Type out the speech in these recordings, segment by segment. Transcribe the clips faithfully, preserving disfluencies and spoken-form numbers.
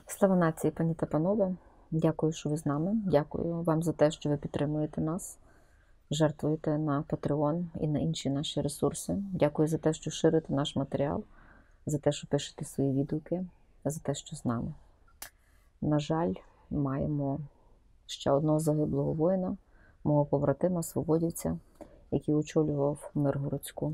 Слава нації, пані та панове! Дякую, що ви з нами. Дякую вам за те, що ви підтримуєте нас, жертвуєте на Patreon і на інші наші ресурси. Дякую за те, що ширите наш матеріал, за те, що пишете свої відгуки, за те, що з нами. На жаль, маємо ще одного загиблого воїна, мого побратима, свободівця, який очолював Миргородську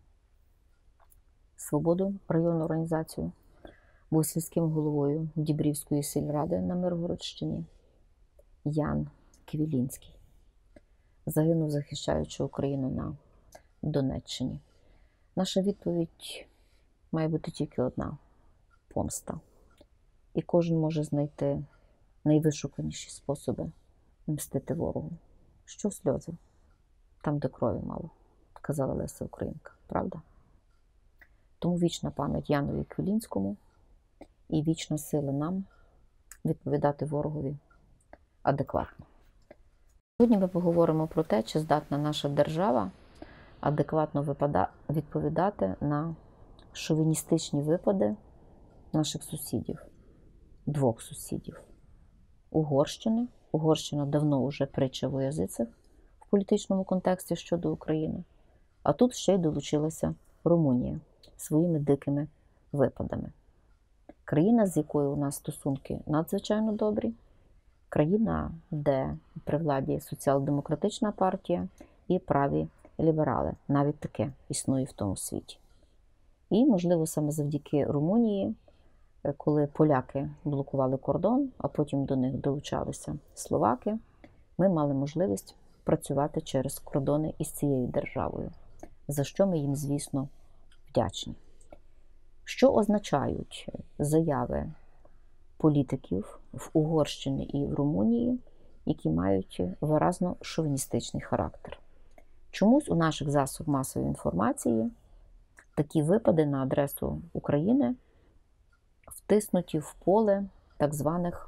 Свободу, районну організацію. Був сільським головою Дібрівської сільради на Миргородщині Ян Квілінський. Загинув, захищаючи Україну на Донеччині. Наша відповідь має бути тільки одна – помста. І кожен може знайти найвишуканіші способи мстити ворогу. Що сльози? Там, де крові мало, казала Леся Українка, правда? Тому вічна пам'ять Янові Квілінському і вічна сила нам відповідати ворогові адекватно. Сьогодні ми поговоримо про те, чи здатна наша держава адекватно відповідати на шовіністичні випади наших сусідів, двох сусідів. Угорщини. Угорщина давно вже притча во язицях в політичному контексті щодо України. А тут ще й долучилася Румунія своїми дикими випадами. Країна, з якою у нас стосунки надзвичайно добрі, країна, де при владі соціал-демократична партія і праві ліберали. Навіть таке існує в тому світі. І, можливо, саме завдяки Румунії, коли поляки блокували кордон, а потім до них долучалися словаки, ми мали можливість працювати через кордони із цією державою, за що ми їм, звісно, вдячні. Що означають заяви політиків в Угорщині і в Румунії, які мають виразно шовіністичний характер? Чомусь у наших засобах масової інформації такі випади на адресу України втиснуті в поле так званих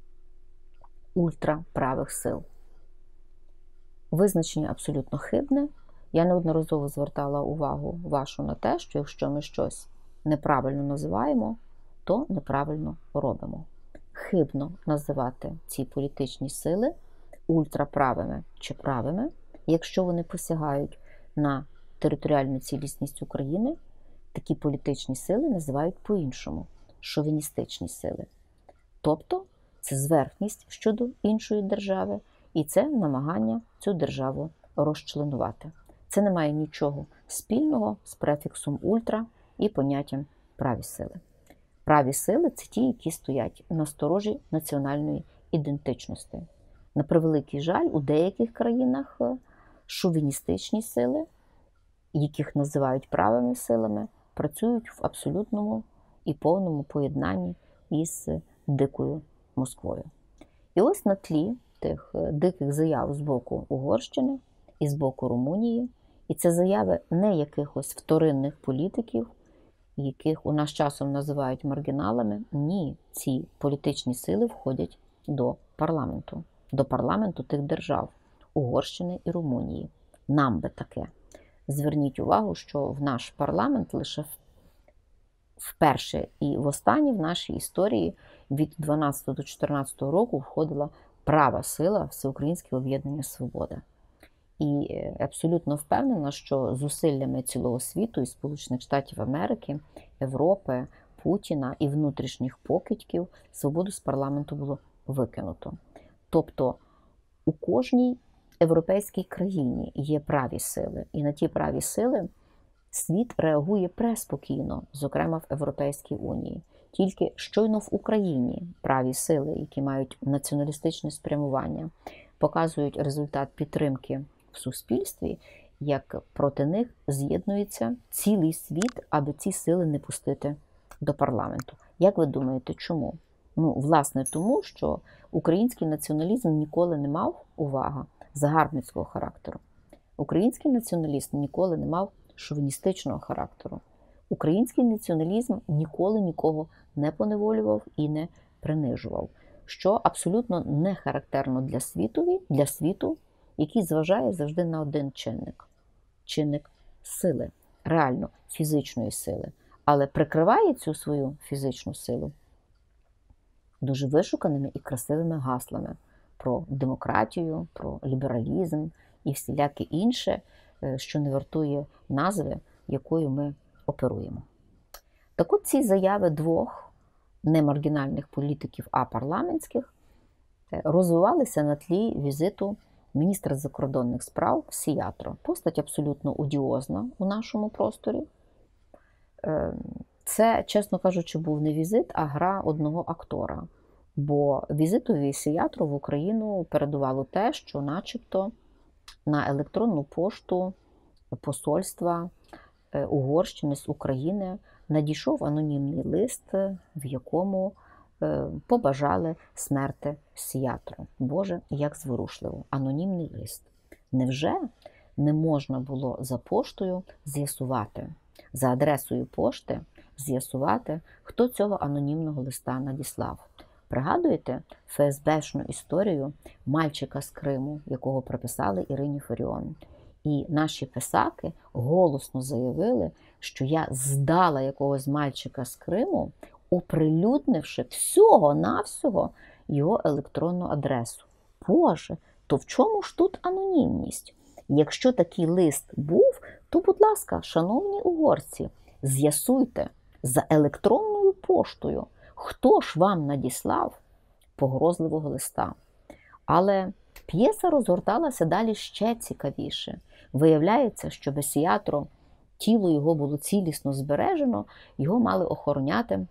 ультраправих сил. Визначення абсолютно хибне. Я неодноразово звертала увагу вашу на те, що якщо ми щось неправильно називаємо, то неправильно робимо. Хибно називати ці політичні сили ультраправими чи правими, якщо вони посягають на територіальну цілісність України, такі політичні сили називають по-іншому – шовіністичні сили. Тобто це зверхність щодо іншої держави, і це намагання цю державу розчленувати. Це не має нічого спільного з префіксом «ультра» і поняттям «праві сили». Праві сили – це ті, які стоять на сторожі національної ідентичності. На превеликий жаль, у деяких країнах шовіністичні сили, яких називають правими силами, працюють в абсолютному і повному поєднанні із дикою Москвою. І ось на тлі тих диких заяв з боку Угорщини і з боку Румунії, і це заяви не якихось вторинних політиків, яких у нас часом називають маргіналами. Ні, ці політичні сили входять до парламенту. До парламенту тих держав – Угорщини і Румунії. Нам би таке. Зверніть увагу, що в наш парламент лише вперше і востаннє в нашій історії від дванадцятого до чотирнадцятого року входила права сила Всеукраїнське об'єднання «Свобода». І абсолютно впевнена, що зусиллями цілого світу і Сполучених Штатів Америки, Європи, Путіна і внутрішніх покидьків свободу з парламенту було викинуто. Тобто у кожній європейській країні є праві сили, і на ті праві сили світ реагує преспокійно, зокрема в Європейській Унії. Тільки щойно в Україні праві сили, які мають націоналістичне спрямування, показують результат підтримки в суспільстві, як проти них з'єднується цілий світ, аби ці сили не пустити до парламенту. Як ви думаєте, чому? Ну, власне, тому, що український націоналізм ніколи не мав, увага, загарбницького характеру. Український націоналізм ніколи не мав шовіністичного характеру. Український націоналізм ніколи нікого не поневолював і не принижував, що абсолютно не характерно для світові, для світу, який зважає завжди на один чинник – чинник сили, реально фізичної сили, але прикриває цю свою фізичну силу дуже вишуканими і красивими гаслами про демократію, про лібералізм і всіляке інше, що не вартує назви, якою ми оперуємо. Так от ці заяви двох не маргінальних політиків, а парламентських, розвивалися на тлі візиту міністра закордонних справ Сіятро. Постать абсолютно одіозна у нашому просторі. Це, чесно кажучи, був не візит, а гра одного актора. Бо візитові Сіятро в Україну передувало те, що начебто на електронну пошту посольства Угорщини з України надійшов анонімний лист, в якому побажали смерти Сіятро. Боже, як зворушливо. Анонімний лист. Невже не можна було за поштою з'ясувати, за адресою пошти з'ясувати, хто цього анонімного листа надіслав? Пригадуєте ФСБшну історію мальчика з Криму, якого приписали Ірині Фаріон? І наші писаки голосно заявили, що я здала якогось мальчика з Криму, оприлюднивши всього-навсього його електронну адресу. Боже, то в чому ж тут анонімність? Якщо такий лист був, то, будь ласка, шановні угорці, з'ясуйте за електронною поштою, хто ж вам надіслав погрозливого листа. Але п'єса розгорталася далі ще цікавіше. Виявляється, що без Сіятро тіло його було цілісно збережено, його мали охороняти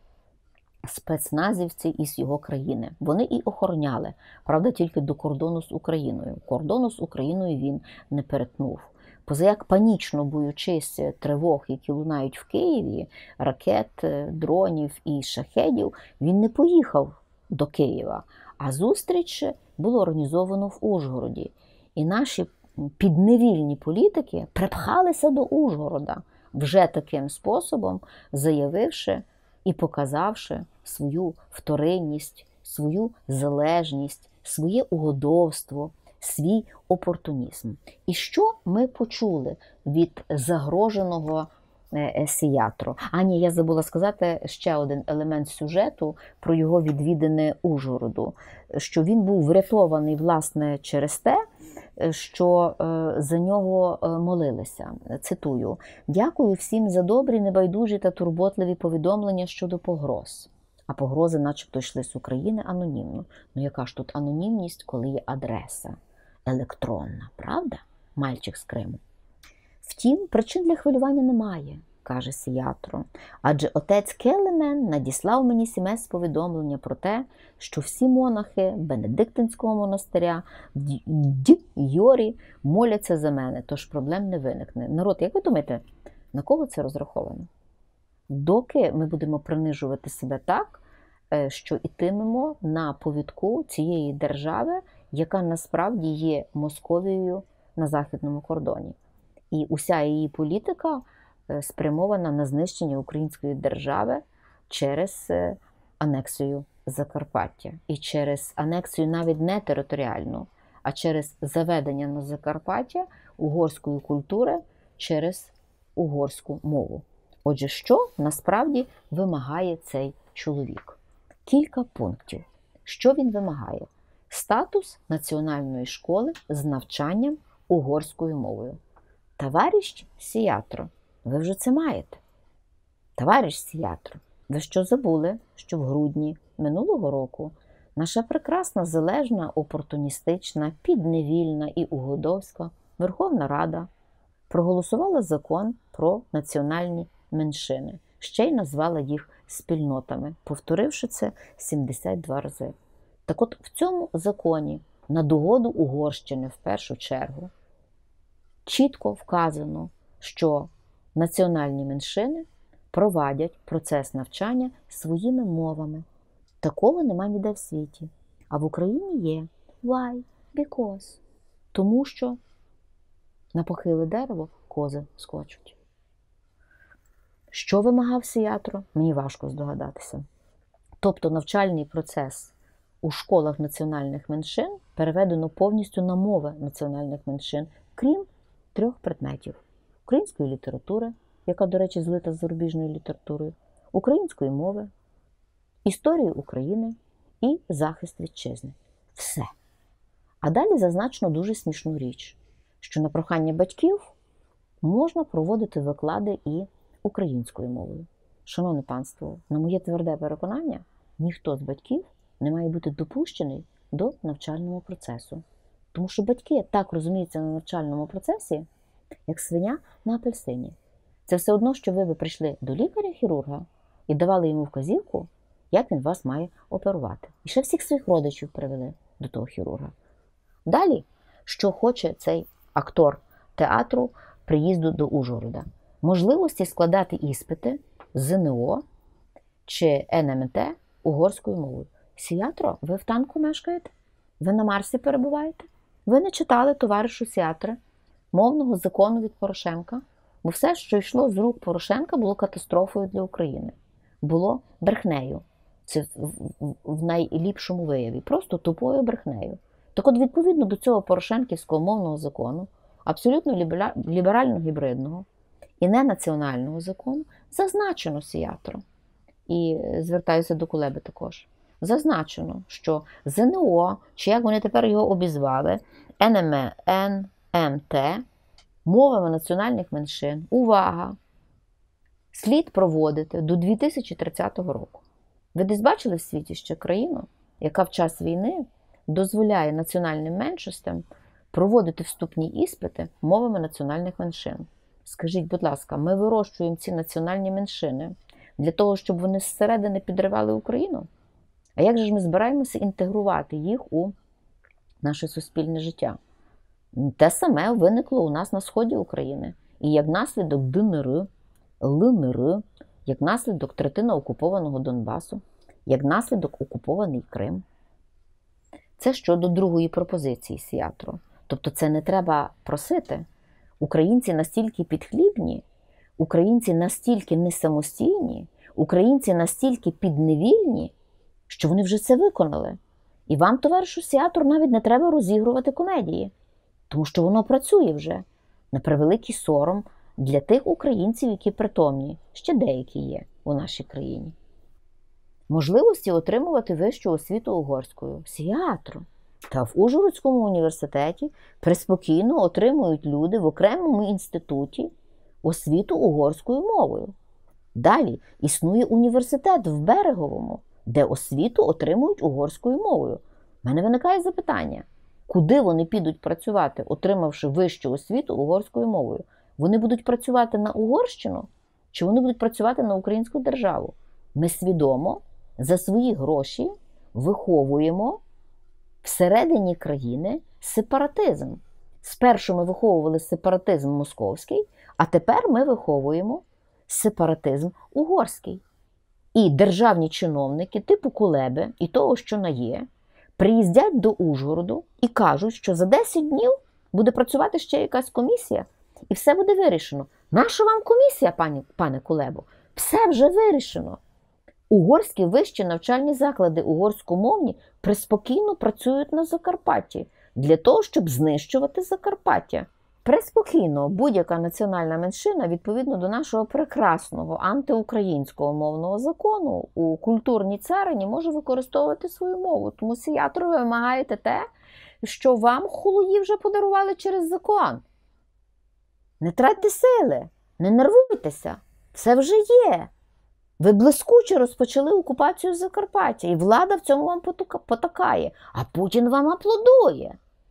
спецназівці із його країни. Вони і охороняли, правда, тільки до кордону з Україною. Кордону з Україною він не перетнув. Позаяк панічно боючись тривог, які лунають в Києві, ракет, дронів і шахедів, він не поїхав до Києва, а зустріч було організовано в Ужгороді. І наші підневільні політики припхалися до Ужгорода, вже таким способом заявивши і показавши свою вторинність, свою залежність, своє угодовство, свій опортунізм. І що ми почули від загроженого Сіятро? А ні, я забула сказати ще один елемент сюжету про його відвідини Ужгороду, що він був врятований, власне, через те, що за нього молилися. Цитую: «Дякую всім за добрі, небайдужі та турботливі повідомлення щодо погроз». А погрози начебто йшли з України анонімно. Ну яка ж тут анонімність, коли є адреса електронна, правда? Мальчик з Криму. Втім, причин для хвилювання немає, каже Сіятро. Адже отець Келемен надіслав мені смс повідомлення про те, що всі монахи Бенедиктинського монастиря в Йорі моляться за мене, тож проблем не виникне. Народ, як ви думаєте, на кого це розраховано? Доки ми будемо принижувати себе так, що ітимемо на повідку цієї держави, яка насправді є Московією на західному кордоні. І уся її політика спрямована на знищення української держави через анексію Закарпаття. І через анексію навіть не територіальну, а через заведення на Закарпаття угорської культури через угорську мову. Отже, що насправді вимагає цей чоловік? Кілька пунктів. Що він вимагає? Статус національної школи з навчанням угорською мовою. Товариш Сіятро, ви вже це маєте. Товариш Сіятро, ви що забули, що в грудні минулого року наша прекрасна, залежна, опортуністична, підневільна і угодовська Верховна Рада проголосувала закон про національні меншини, ще й назвала їх спільнотами, повторивши це сімдесят два рази. Так от в цьому законі на догоду Угорщини в першу чергу чітко вказано, що національні меншини провадять процес навчання своїми мовами. Такого нема ніде в світі. А в Україні є. Why? Because. Тому що на похиле дерево кози скочуть. Що вимагав Сіятро? Мені важко здогадатися. Тобто навчальний процес у школах національних меншин переведено повністю на мови національних меншин, крім трьох предметів. Української літератури, яка, до речі, злита з зарубіжною літературою, української мови, історії України і захист вітчизни. Все. А далі зазначено дуже смішну річ, що на прохання батьків можна проводити виклади і українською мовою. Шановне панство, на моє тверде переконання, ніхто з батьків не має бути допущений до навчального процесу. Тому що батьки так розуміються на навчальному процесі, як свиня на апельсині. Це все одно, що ви би прийшли до лікаря-хірурга і давали йому вказівку, як він вас має оперувати. І ще всіх своїх родичів привели до того хірурга. Далі, що хоче цей актор театру приїзду до Ужгорода? Можливості складати іспити з ЗНО чи ен ем те угорською мовою. Сіятро, ви в танку мешкаєте? Ви на Марсі перебуваєте? Ви не читали, товаришу Сіатре, мовного закону від Порошенка? Бо все, що йшло з рук Порошенка, було катастрофою для України. Було брехнею. Це в найліпшому вияві. Просто тупою брехнею. Так от, відповідно до цього порошенківського мовного закону, абсолютно ліберально-гібридного і ненаціонального закону, зазначено Сіятро. І звертаюся до Кулеби також. Зазначено, що ЗНО, чи як вони тепер його обізвали, ен ем те, мовами національних меншин, увага, слід проводити до дві тисячі тридцятого року. Ви десь бачили в світі ще країну, яка в час війни дозволяє національним меншостям проводити вступні іспити мовами національних меншин? Скажіть, будь ласка, ми вирощуємо ці національні меншини для того, щоб вони зсередини підривали Україну? А як же ж ми збираємося інтегрувати їх у наше суспільне життя? Те саме виникло у нас на сході України. І як наслідок де ен ер, ел ен ер, як наслідок третина окупованого Донбасу, як наслідок окупований Крим. Це щодо другої пропозиції Сіатро. Тобто це не треба просити. Українці настільки підхлібні, українці настільки несамостійні, українці настільки підневільні, що вони вже це виконали. І вам, товаришу Сіатро, навіть не треба розігрувати комедії. Тому що воно працює вже. На превеликий сором для тих українців, які притомні, ще деякі є у нашій країні. Можливості отримувати вищу освіту угорською. Сіатро. Та в Ужгородському університеті преспокійно отримують люди в окремому інституті освіту угорською мовою. Далі існує університет в Береговому, де освіту отримують угорською мовою. У мене виникає запитання, куди вони підуть працювати, отримавши вищу освіту угорською мовою? Вони будуть працювати на Угорщину, чи вони будуть працювати на українську державу? Ми свідомо за свої гроші виховуємо всередині країни сепаратизм. Спершу ми виховували сепаратизм московський, а тепер ми виховуємо сепаратизм угорський. І державні чиновники типу Кулеби і того, що на є, приїздять до Ужгороду і кажуть, що за десять днів буде працювати ще якась комісія, і все буде вирішено. Наша вам комісія, пані, пане Кулебо? Все вже вирішено. Угорські вищі навчальні заклади угорськомовні преспокійно працюють на Закарпатті для того, щоб знищувати Закарпаття. Преспокійно будь-яка національна меншина, відповідно до нашого прекрасного антиукраїнського мовного закону, у культурній царині може використовувати свою мову. Тому Сіатро, ви вимагаєте те, що вам хулуї вже подарували через закон. Не тратьте сили, не нервуйтеся, все вже є. Ви блискуче розпочали окупацію Закарпаття, і влада в цьому вам потакає, а Путін вам аплодує.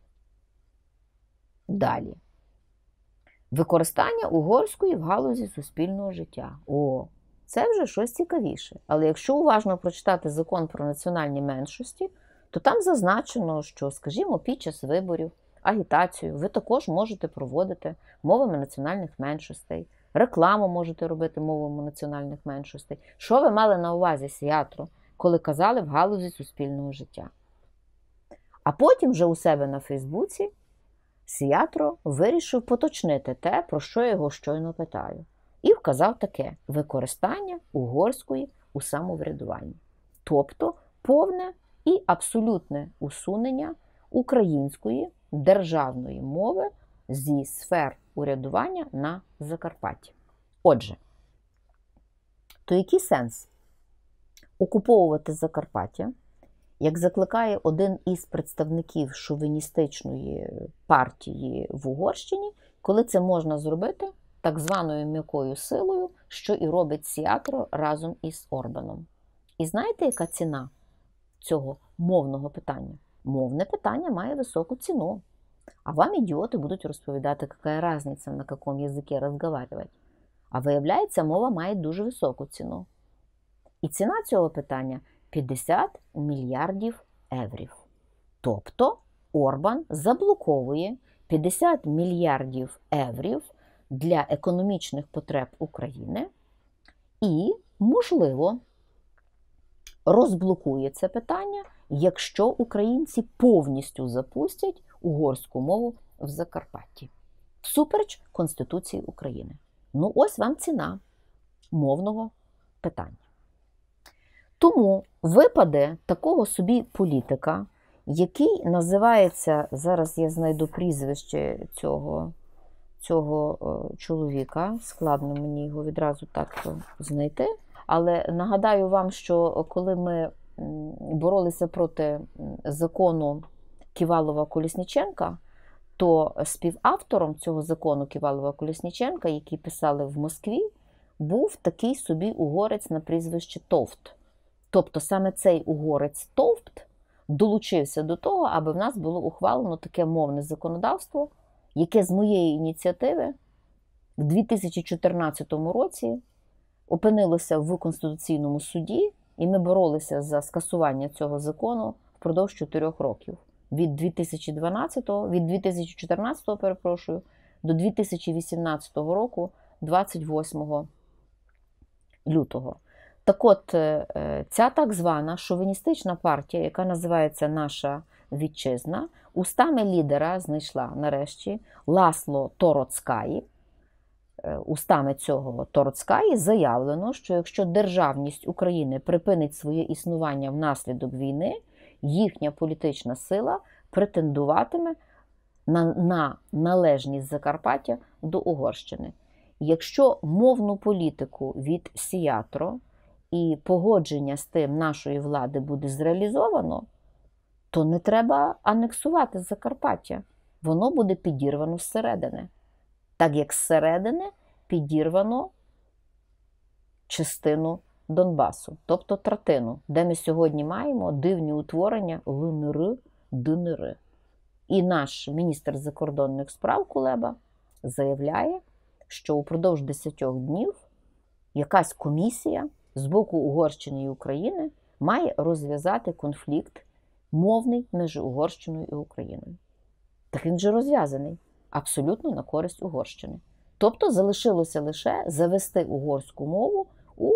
Далі. Використання угорської в галузі суспільного життя. О, це вже щось цікавіше. Але якщо уважно прочитати закон про національні меншості, то там зазначено, що, скажімо, під час виборів, агітацію ви також можете проводити мовами національних меншостей, рекламу можете робити мовами національних меншостей. Що ви мали на увазі, Сіатро, коли казали в галузі суспільного життя? А потім вже у себе на Фейсбуці Сіатро вирішив поточнити те, про що я його щойно питаю. І вказав таке – використання угорської у самоврядуванні. Тобто повне і абсолютне усунення української державної мови зі сфер урядування на Закарпатті. Отже, то який сенс окуповувати Закарпаття Як закликає один із представників шовіністичної партії в Угорщині, коли це можна зробити так званою м'якою силою, що і робить Сіатро разом із Орбаном. І знаєте, яка ціна цього мовного питання? Мовне питання має високу ціну. А вам ідіоти будуть розповідати, яка різниця, на якому язикі розмовляти. А виявляється, мова має дуже високу ціну. І ціна цього питання – п'ятдесят мільярдів єврів. Тобто Орбан заблоковує п'ятдесят мільярдів єврів для економічних потреб України і, можливо, розблокує це питання, якщо українці повністю запустять угорську мову в Закарпатті. Всупереч Конституції України. Ну ось вам ціна мовного питання. Тому випаде такого собі політика, який називається, зараз я знайду прізвище цього, цього чоловіка, складно мені його відразу так знайти, але нагадаю вам, що коли ми боролися проти закону Ківалова-Колісніченка, то співавтором цього закону Ківалова-Колісніченка, який писали в Москві, був такий собі угорець на прізвище Товт. Тобто саме цей угорець Товт долучився до того, аби в нас було ухвалено таке мовне законодавство, яке з моєї ініціативи в дві тисячі чотирнадцятому році опинилося в Конституційному суді, і ми боролися за скасування цього закону впродовж чотирьох років. Від дві тисячі дванадцятого, від дві тисячі чотирнадцятого, перепрошую, до дві тисячі вісімнадцятого року, двадцять восьмого лютого. Так от, ця так звана шовіністична партія, яка називається «Наша Вітчизна», устами лідера знайшла нарешті Ласло Тороцкаї. Устами цього Тороцкаї заявлено, що якщо державність України припинить своє існування внаслідок війни, їхня політична сила претендуватиме на, на належність Закарпаття до Угорщини. Якщо мовну політику від Сіатро і погодження з тим нашої влади буде зреалізовано, то не треба анексувати Закарпаття. Воно буде підірвано зсередини. Так як зсередини підірвано частину Донбасу, тобто третину, де ми сьогодні маємо дивні утворення ЛНР, ДНР. І наш міністр закордонних справ Кулеба заявляє, що упродовж десятьох днів якась комісія з боку Угорщини і України має розв'язати конфлікт мовний між Угорщиною і Україною. Так він же розв'язаний абсолютно на користь Угорщини. Тобто залишилося лише завести угорську мову у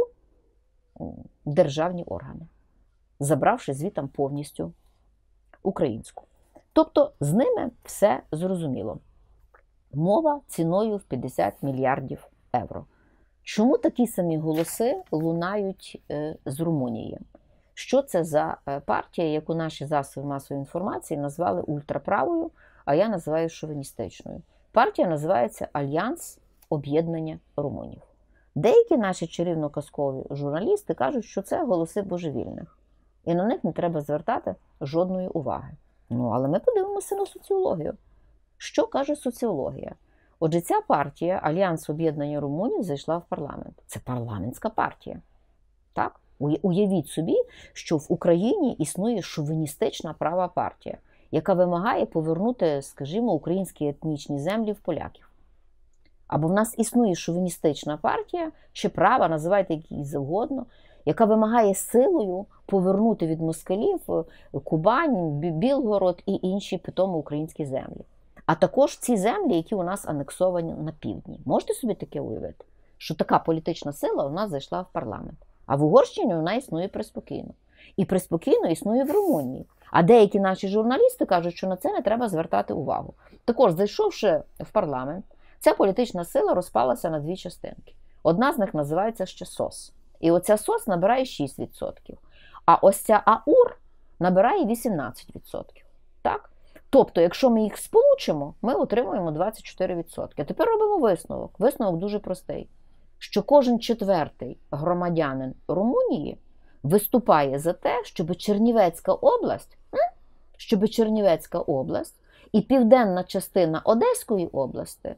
державні органи, забравши звітам повністю українську. Тобто з ними все зрозуміло. Мова ціною в п'ятдесят мільярдів євро. Чому такі самі голоси лунають з Румунії? Що це за партія, яку наші засоби масової інформації назвали ультраправою, а я називаю шовіністичною? Партія називається Альянс об'єднання румунів. Деякі наші чарівно-казкові журналісти кажуть, що це голоси божевільних. І на них не треба звертати жодної уваги. Ну, але ми подивимося на соціологію. Що каже соціологія? Отже, ця партія, Альянс об'єднання румунів, зайшла в парламент. Це парламентська партія. Так? Уявіть собі, що в Україні існує шовіністична права партія, яка вимагає повернути, скажімо, українські етнічні землі в поляків. Або в нас існує шовіністична партія, чи права, називайте її завгодно, яка вимагає силою повернути від москалів Кубань, Білгород і інші питомо українські землі. А також ці землі, які у нас анексовані на півдні. Можете собі таке уявити? Що така політична сила у нас зайшла в парламент. А в Угорщині вона існує приспокійно. І приспокійно існує в Румунії. А деякі наші журналісти кажуть, що на це не треба звертати увагу. Також, зайшовши в парламент, ця політична сила розпалася на дві частинки. Одна з них називається ще СОС. І оця СОС набирає шість відсотків. А ось ця АУР набирає вісімнадцять відсотків. Так? Тобто, якщо ми їх сполучимо, ми отримуємо двадцять чотири відсотки. А тепер робимо висновок. Висновок дуже простий. Що кожен четвертий громадянин Румунії виступає за те, щоб Чернівецька область, щоб Чернівецька область і південна частина Одеської області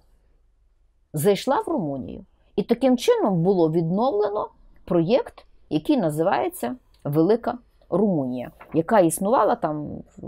зайшла в Румунію. І таким чином було відновлено проєкт, який називається Велика Румунія, яка існувала там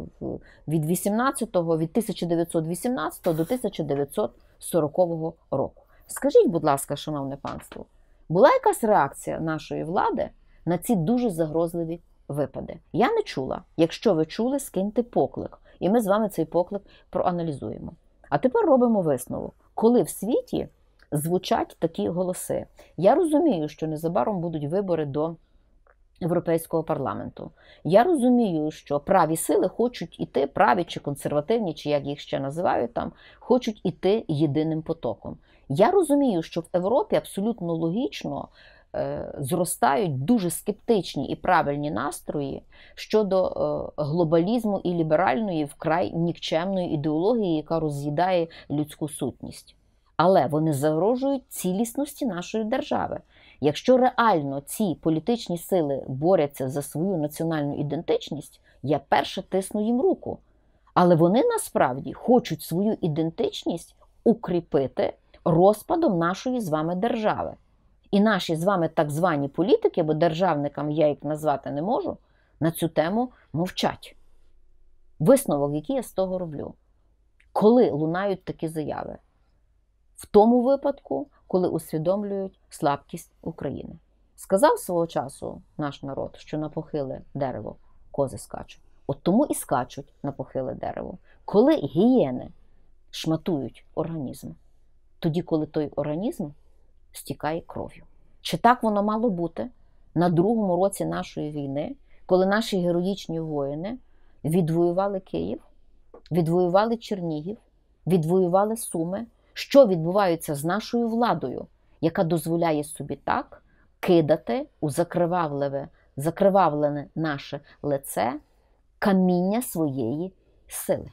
від вісімнадцятого, від тисяча дев'ятсот вісімнадцятого до тисяча дев'ятсот сорокового року. Скажіть, будь ласка, шановне панство, була якась реакція нашої влади на ці дуже загрозливі випади? Я не чула. Якщо ви чули, скиньте поклик. І ми з вами цей поклик проаналізуємо. А тепер робимо висновок. Коли в світі звучать такі голоси. Я розумію, що незабаром будуть вибори до Європейського парламенту. Я розумію, що праві сили хочуть іти, праві чи консервативні, чи як їх ще називають там, хочуть іти єдиним потоком. Я розумію, що в Європі абсолютно логічно е, зростають дуже скептичні і правильні настрої щодо е, глобалізму і ліберальної, вкрай нікчемної ідеології, яка роз'їдає людську сутність. Але вони загрожують цілісності нашої держави. Якщо реально ці політичні сили борються за свою національну ідентичність, я перше тисну їм руку. Але вони насправді хочуть свою ідентичність укріпити розпадом нашої з вами держави. І наші з вами так звані політики, бо державниками я їх назвати не можу, на цю тему мовчать. Висновок, який я з того роблю. Коли лунають такі заяви? В тому випадку, коли усвідомлюють слабкість України. Сказав свого часу наш народ, що на похиле дерево кози скачуть. От тому і скачуть на похиле дерево. Коли гієни шматують організм, тоді, коли той організм стікає кров'ю. Чи так воно мало бути на другому році нашої війни, коли наші героїчні воїни відвоювали Київ, відвоювали Чернігів, відвоювали Суми? Що відбувається з нашою владою, яка дозволяє собі так кидати у закривавлене, закривавлене наше лице каміння своєї сили?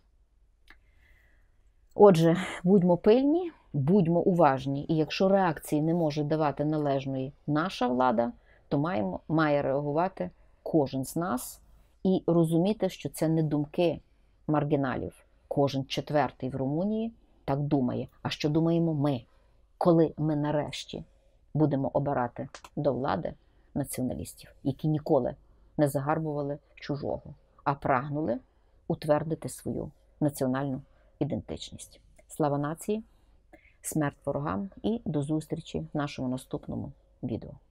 Отже, будьмо пильні, будьмо уважні, і якщо реакції не може давати належної наша влада, то маємо, має реагувати кожен з нас і розуміти, що це не думки маргіналів. Кожен четвертий в Румунії так думає. А що думаємо ми, коли ми нарешті будемо обирати до влади націоналістів, які ніколи не загарбували чужого, а прагнули утвердити свою національну ідентичність. Слава нації, смерть ворогам і до зустрічі в нашому наступному відео.